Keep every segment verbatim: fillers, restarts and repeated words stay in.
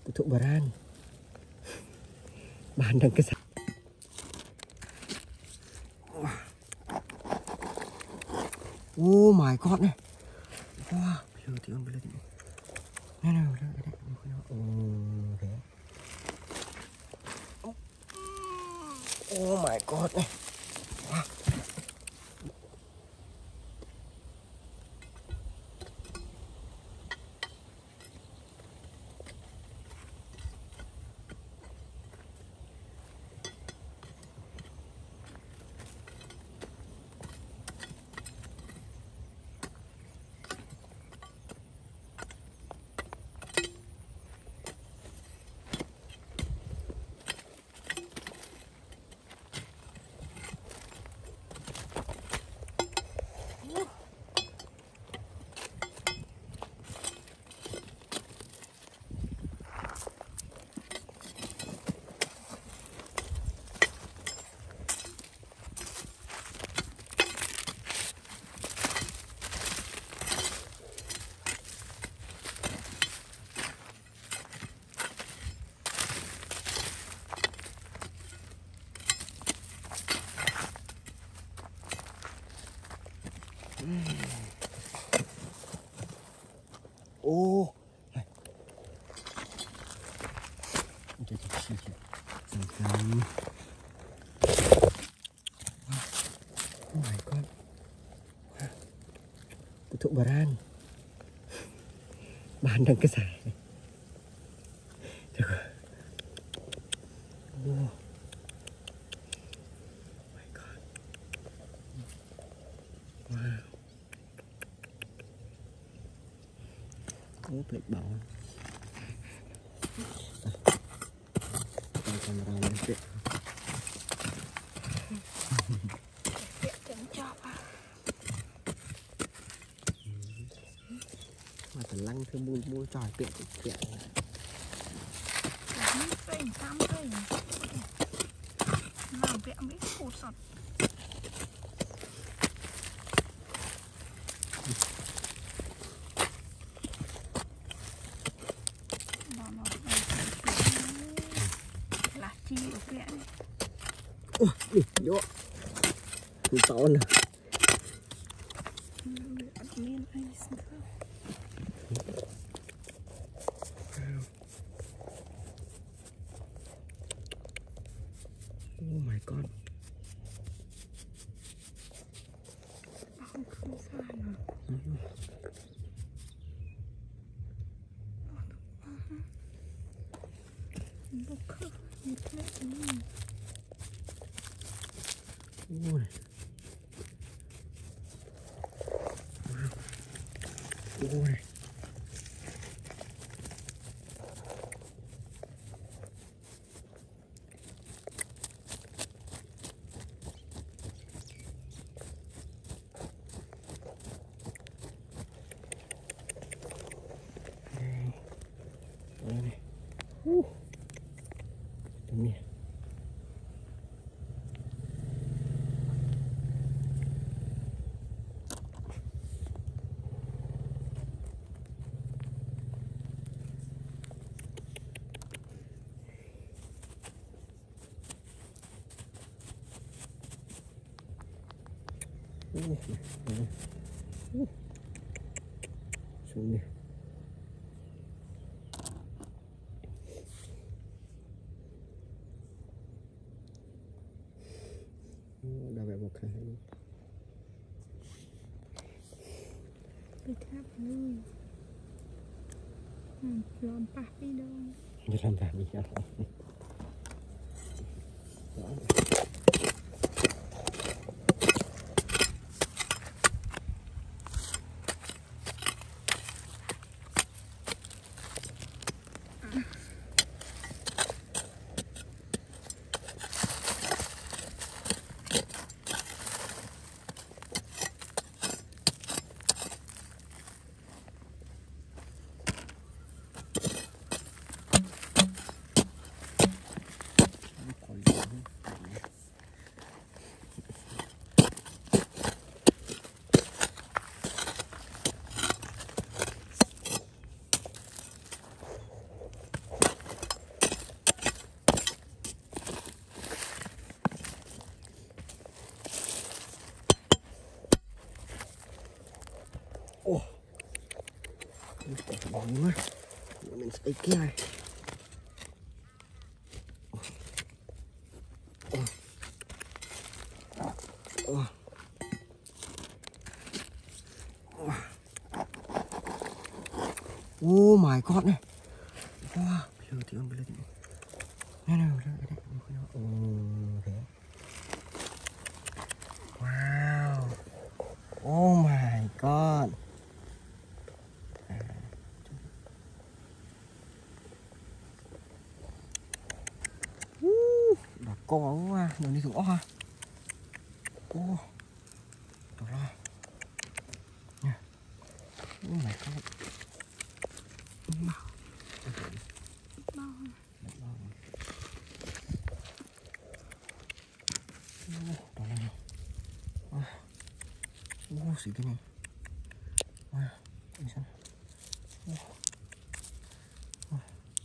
Tụ bà ran bạn đang cái sạch. Oh my god này. Wow, bây giờ thì ông bây giờ thì này nào đây đây. Oh thế. Oh my god này. Wow. Ô này. Đây thì chi chi. Dần Oh my god. Tụ bà ran bạn đang cái giải. Được rồi. Oh my god. Wow. Ốp lịch bảo tay camera lên tiện tiện chấm chọc à mà phải lăng thưa mùi mùi tròi tiện tiện Phình xăm phình làm vẹo mấy cột sọt chi ở vẹn này. Ủa, đi, vô. Thứ sáu nè. Admin anh xin không? Oh my god. Không không sao nào. Bốc khớp như thế này. Ôi. Ôi. Đây này. Uh. Đúng nhỉ. Uh. Uh. Xuống đi. Đào vẽ một cái Cái tháp nuôi làm bạc đi đâu để làm bạc đi đâu Bóng á. Mình sẽ kia này. Oh my god này. Wow, bây giờ thì bây giờ thì này này đây đây. Oh thế. Wow. Oh my god. Đã có quá, nó đi thử ha. Oh. Đó là. Nha. Oh my god. Bao. Đó là. Oh, xịt cái này. À, đi xem. Oh. Oh.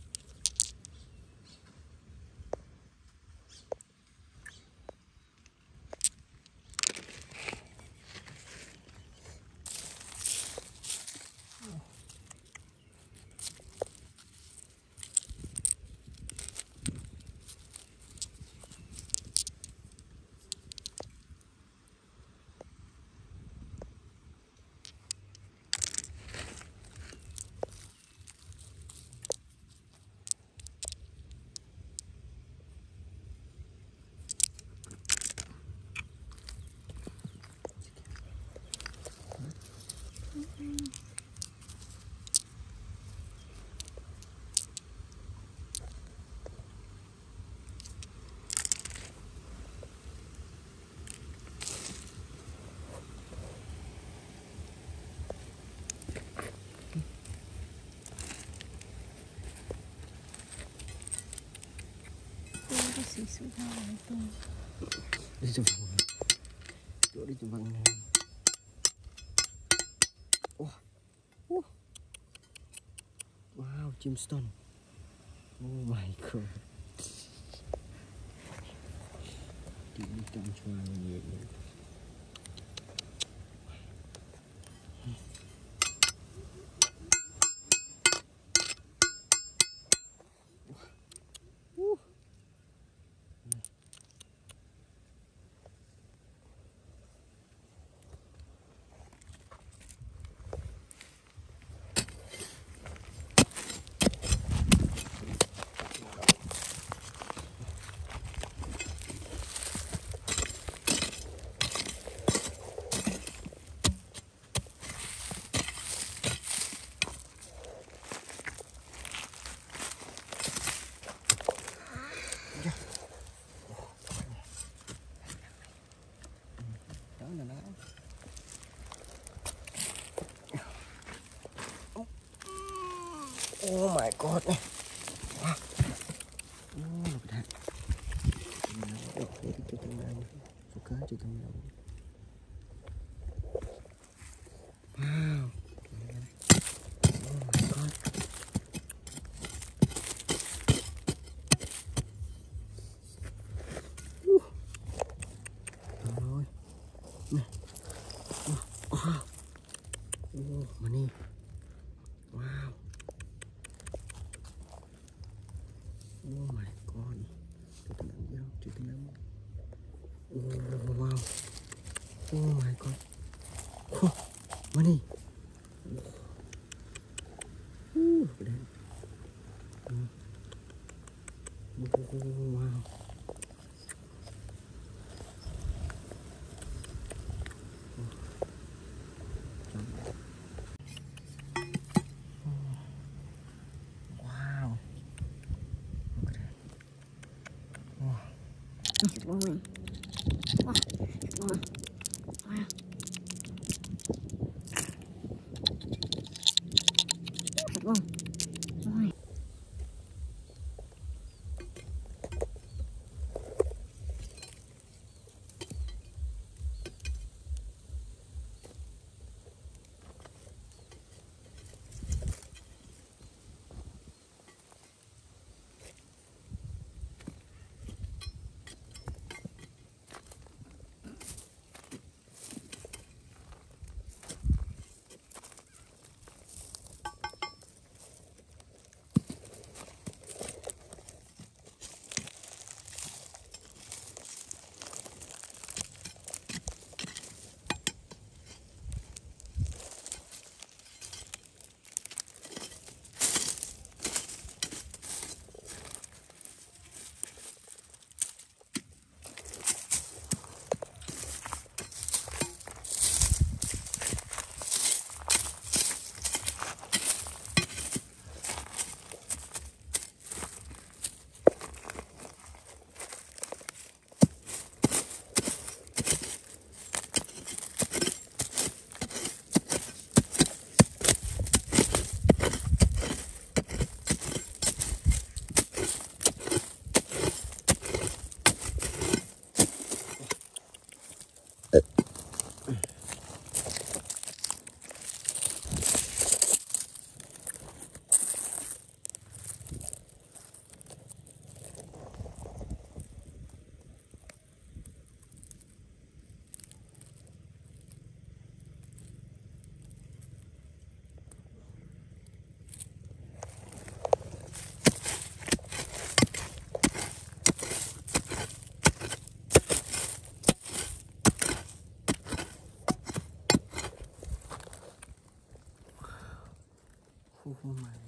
Xì xù ra này tôi. Đi chụp vòng. Chỗ đi chụp vòng này. Oh. Oh. Wow, gemstone. Oh my god. Đi đi cầm choàng nhiều nhiều. Oh my god này. Wow. Oh, look at that. Được, cái cái cái này. Số cá chỉ tầm nào. Wow. Oh my god. Uh. Rồi. Này. Oh. Oh. Oh, money. Wow. Oh my god. Chưa từng làm gì đâu, chưa từng làm. Oh wow. Oh my god. Oh, money. Uh, look at that. Mm. Oh, wow. Wow. Wow. Wow. Wow. Wow. Wow.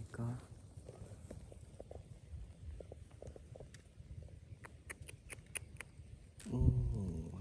god. Oh wow.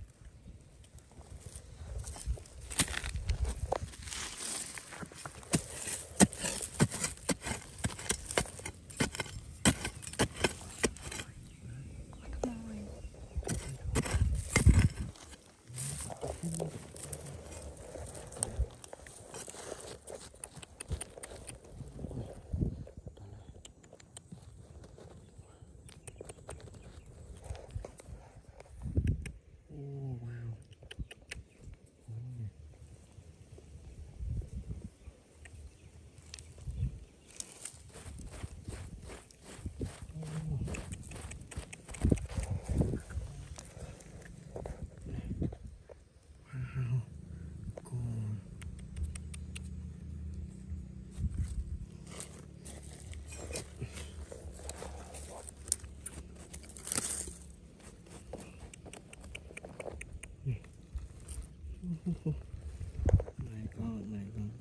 My god, my god.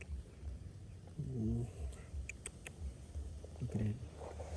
Ooh. Look at it.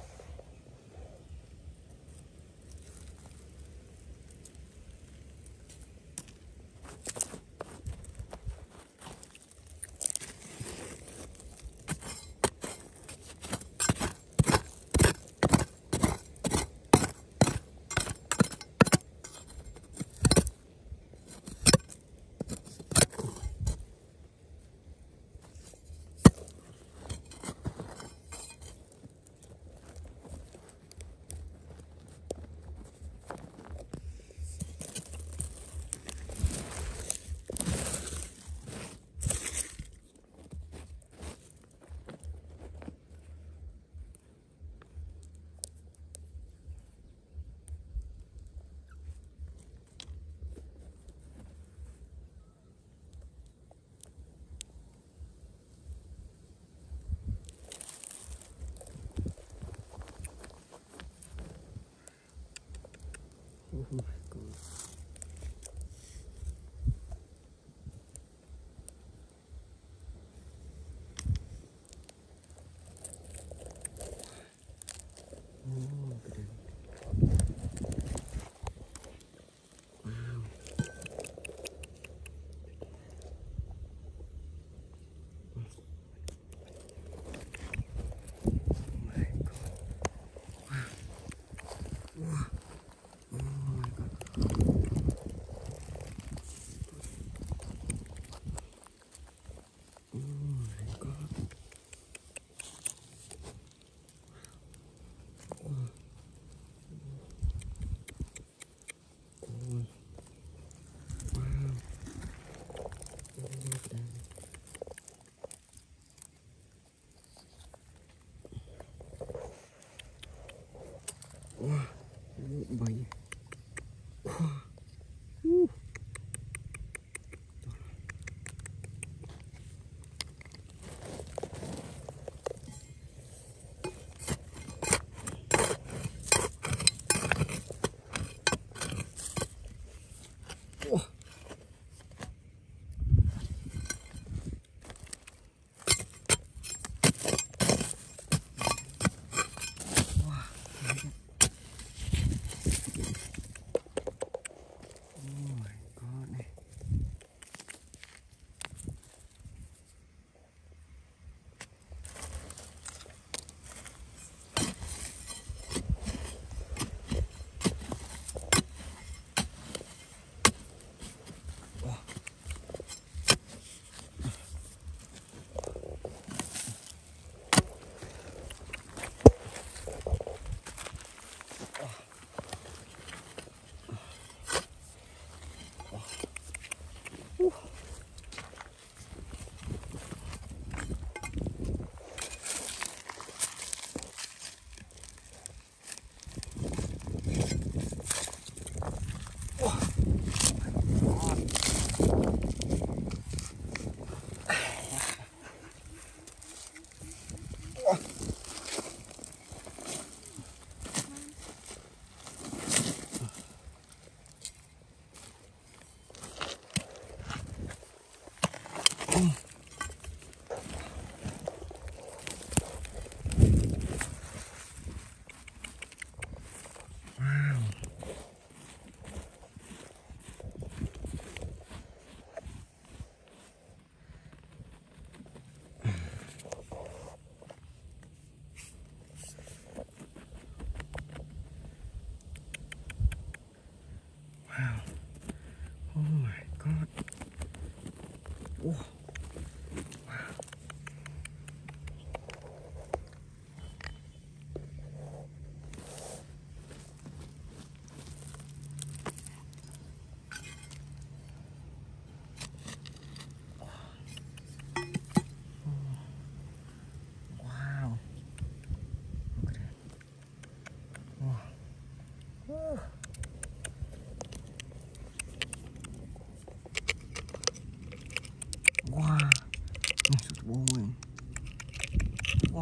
Oh my god. Oh, look at it. Wow. Oh my god. Wow. Wow. Oh my god. Oh my god. Wow. Cool. Wow. Oh, look at that. Wow. Nước bay. Wow. Uh. Wow.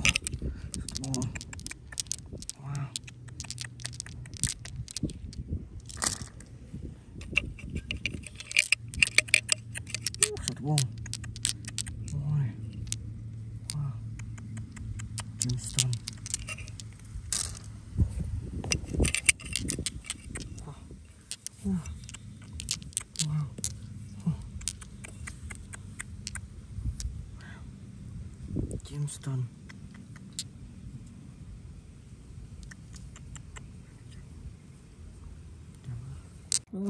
Wow. Wow. Satu bong. Oi. Wow. Gemstone. Wow. Wow. Wow. Gemstone. Oh.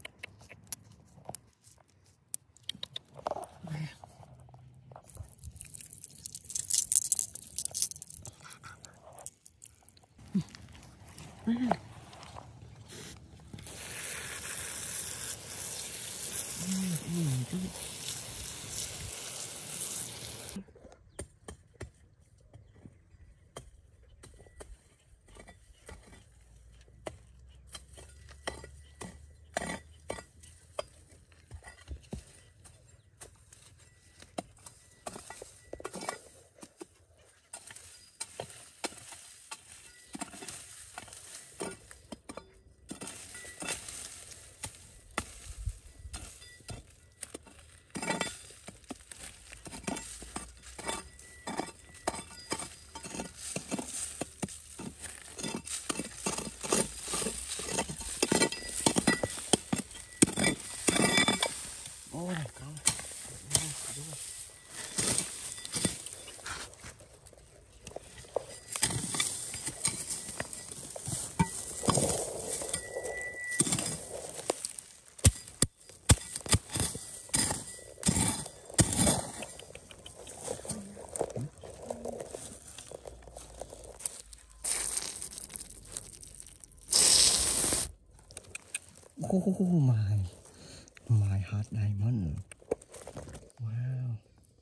Oh my, my hot diamond. Wow.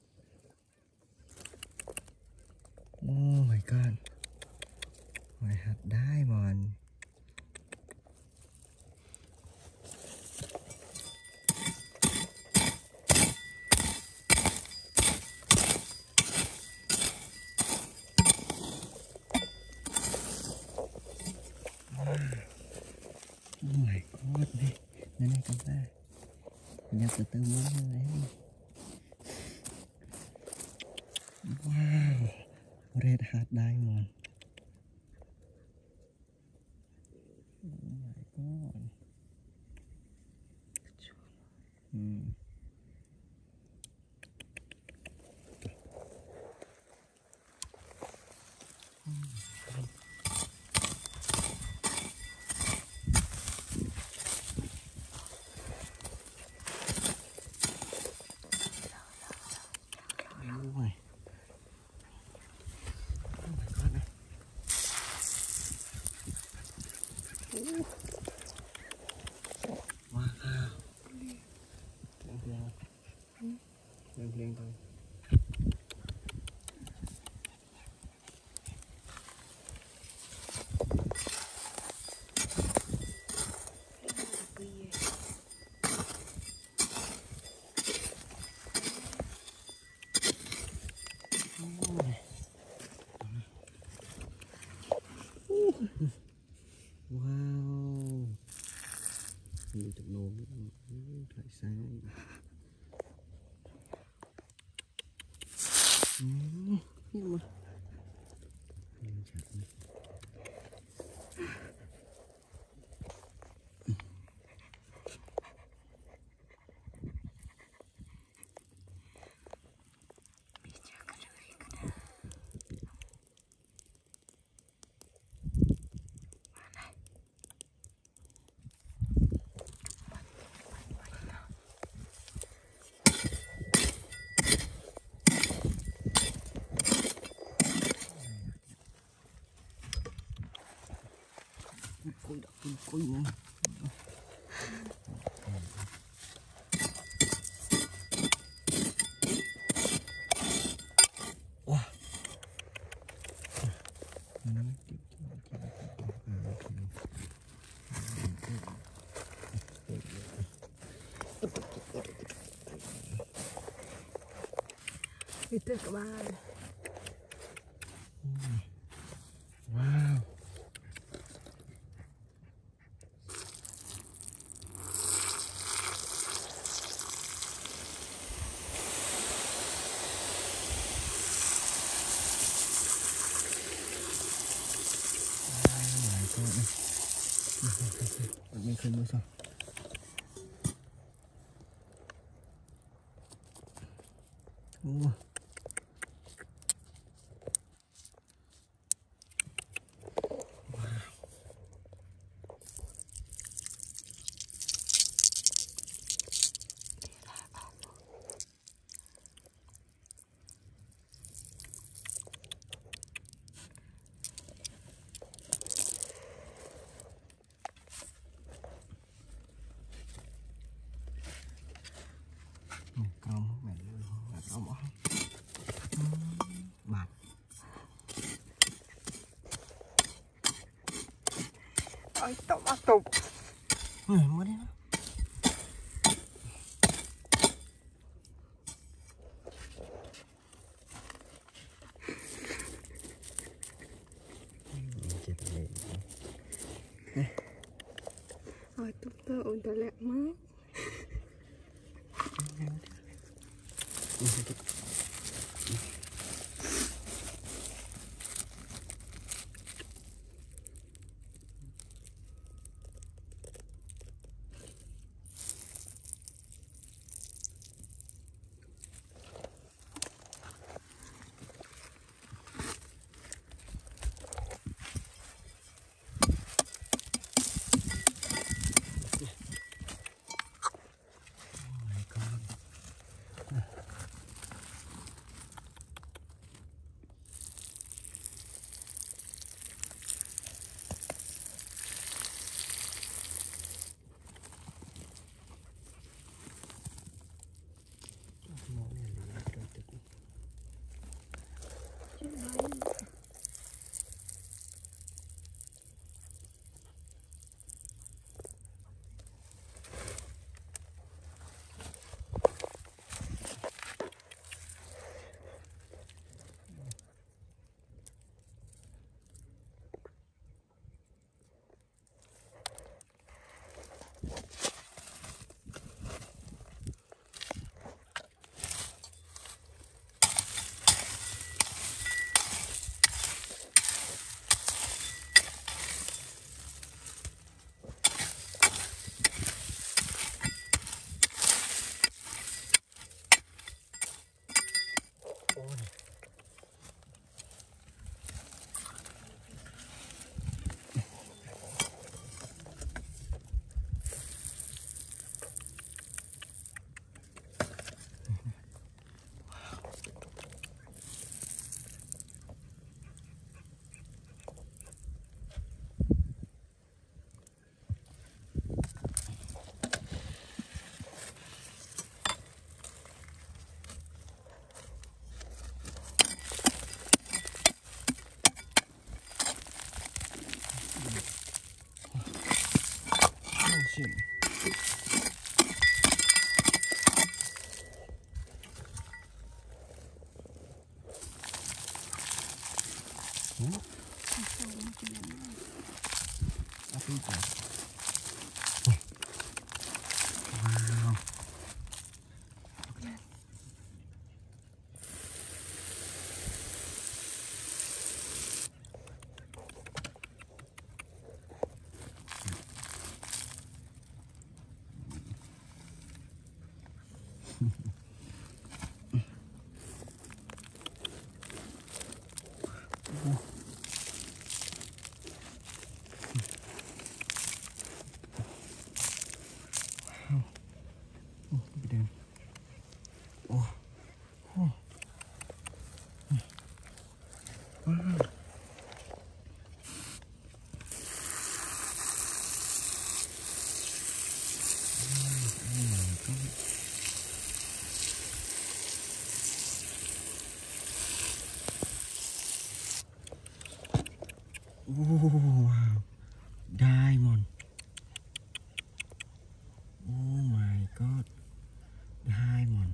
Oh my god. My hot diamond. Oh my god, này, này này cầm ra, nhập từ từ muốn như này. Wow, red hot diamond. Oh my god. Hmm. Lên lên thôi. Wow. Đi chụp đồ lại sai. Nhưng mà mình chặt này. Cối đã cối cối nữa. Wow. Itu các bạn. Bạn mình không mua sao? Wow. Cong mẹ mẹ cong bỏ bạc Ôi tụm à tụm. ừ mua đi nó Ôi tụm tụm ổn tụm lẹ mất. shit. Hmm? Apa itu? Wow. Oh, wow. Diamond. Oh my god. Diamond.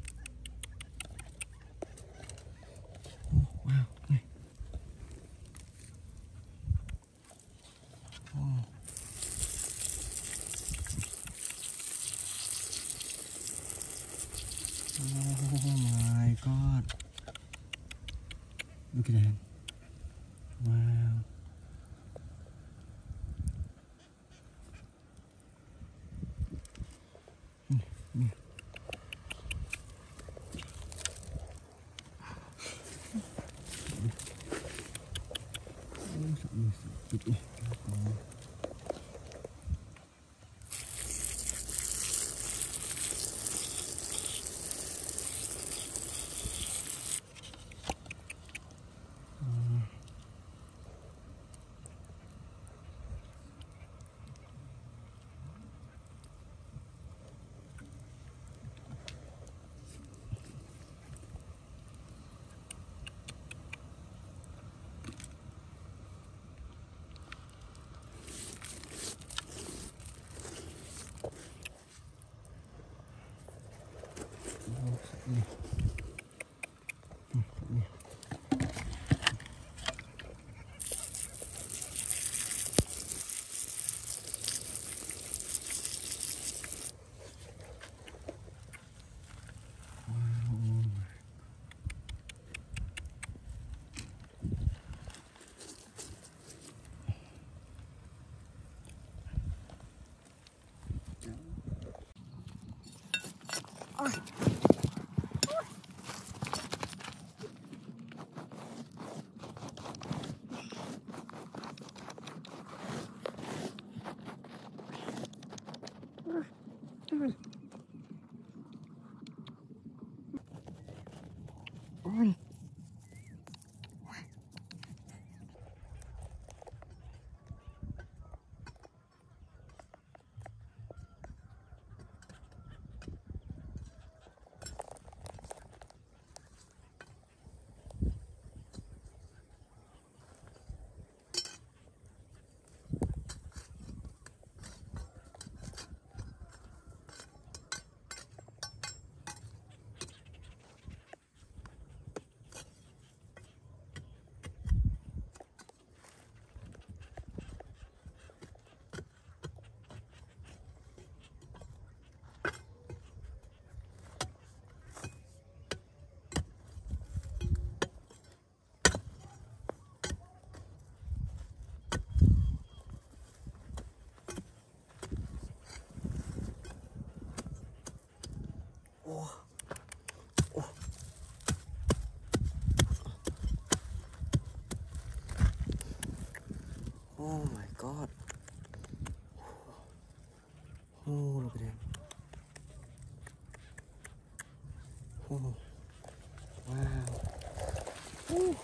Oh, wow. Này. Oh. Oh my god. Look at that. Wow. Ôi. Oh my god. Oh, look at him. Oh, wow. Ooh.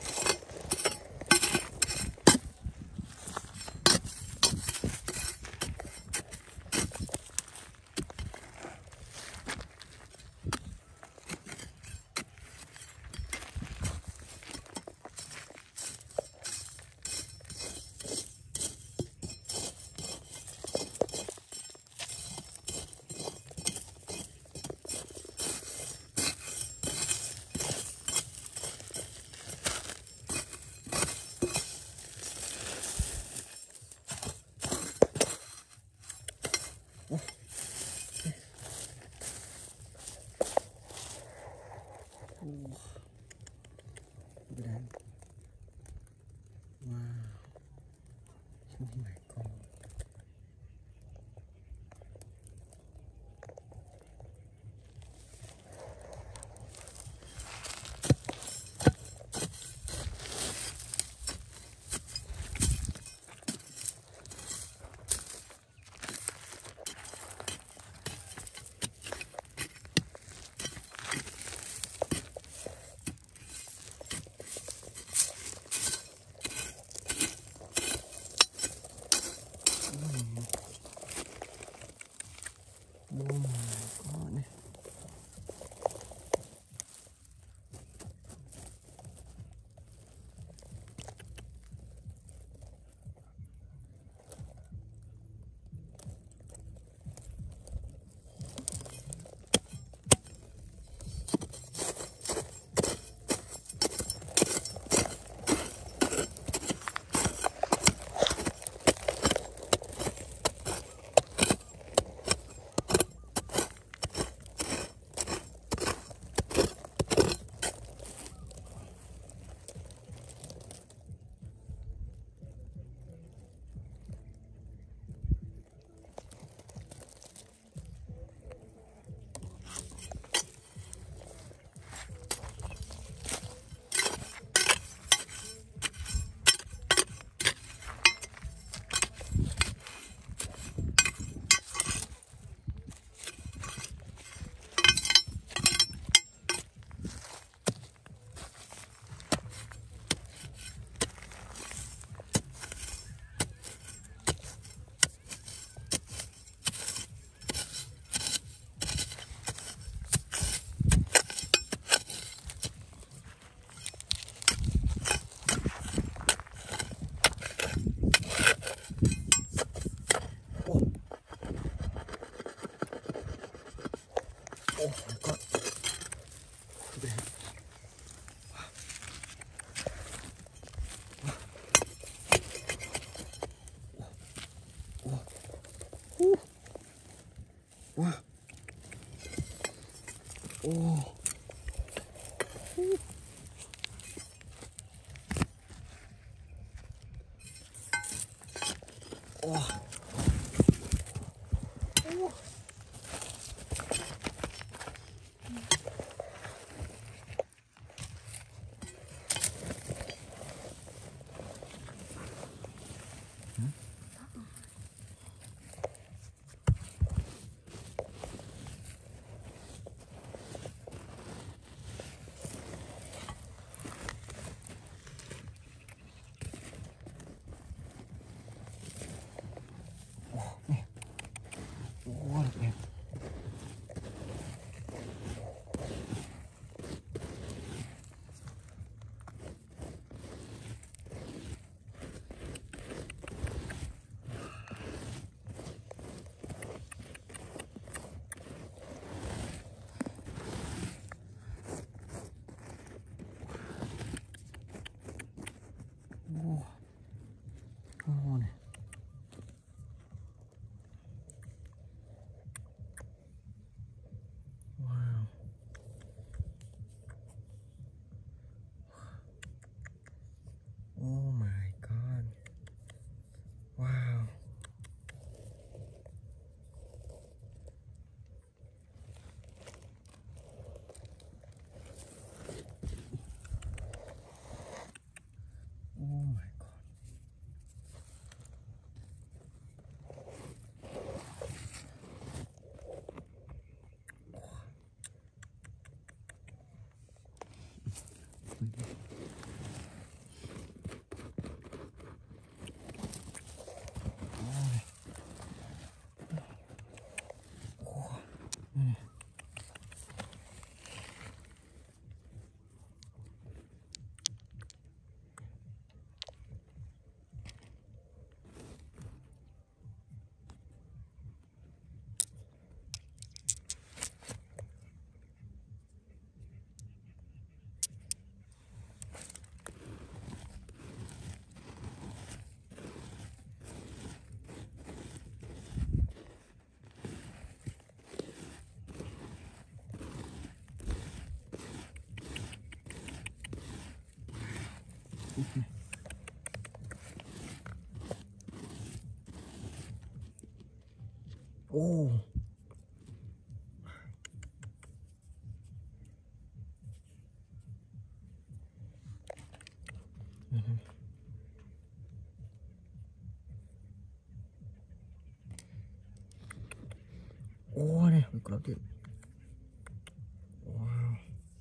Look at that. Wow. Oh my god. Oh. Oh. Oh. What a Oh, come on. Wow. Oh my God. Wow. Oh my God. Oh. Mm-hmm. Oh, này, mình có điện. Wow.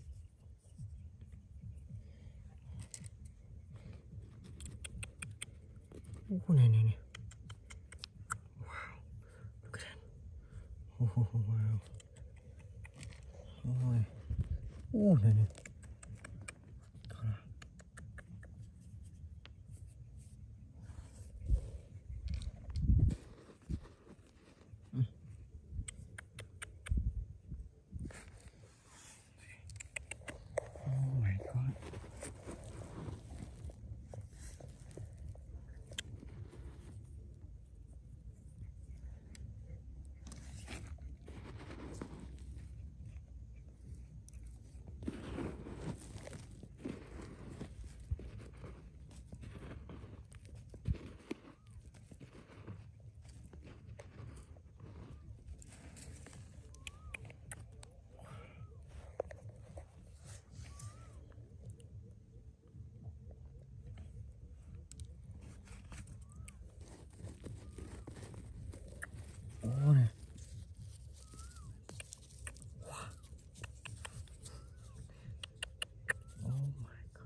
Oh, này, này, này. Wow. Look at that. Oh, wow. Oh, này. Oh, này, này. Oh my God. Oh, này. Oh my God.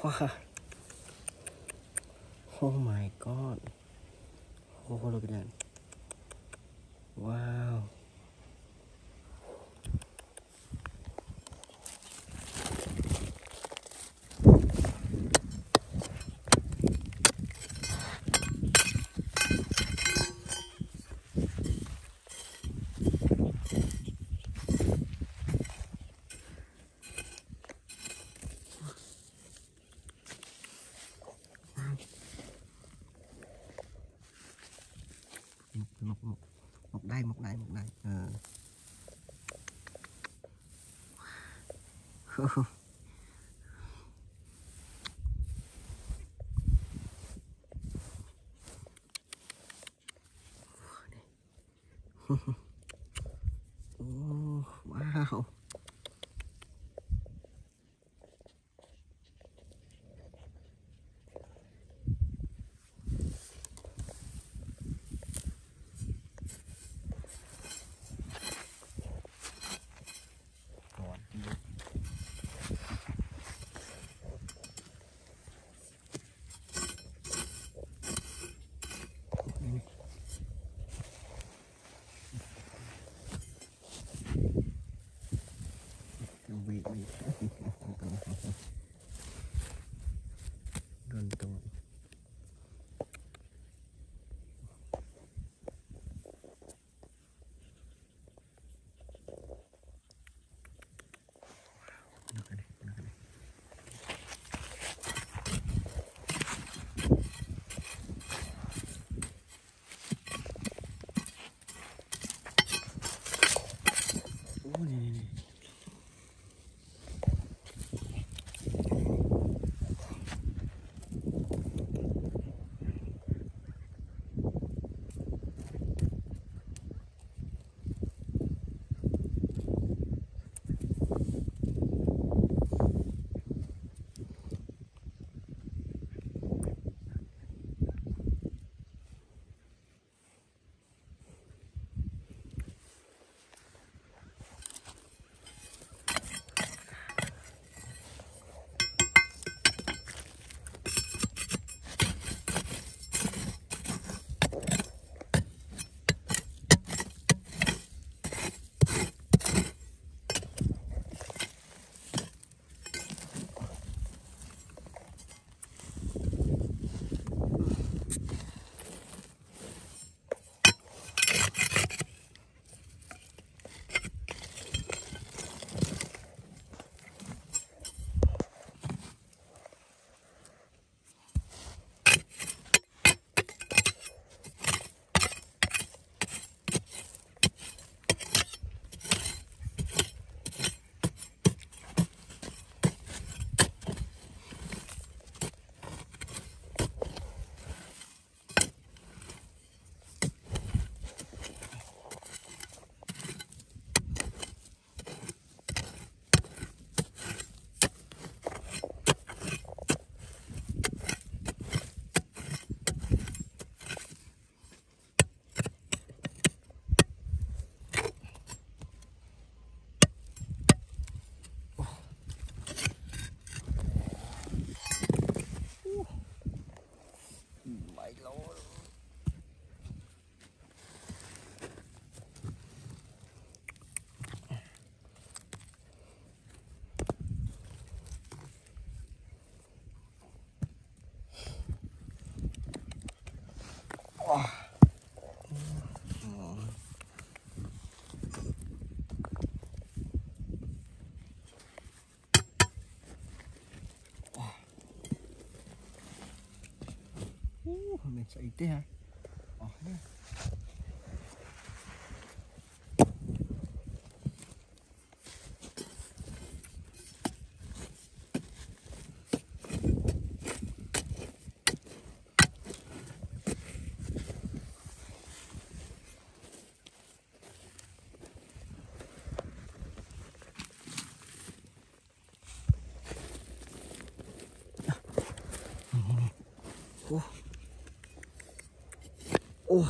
Wow. Oh my god. Oh, look at that. Wow. một một một đây một đây một đây ờ. Oh, wow. Wait, wait. Don't don't. Look at it, look at it. Oh, này, này, này. Mình sẽ ít thế hả? Ờ, đây. Ô. Ô.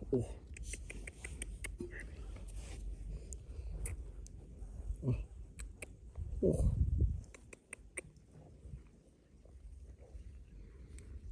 Oh.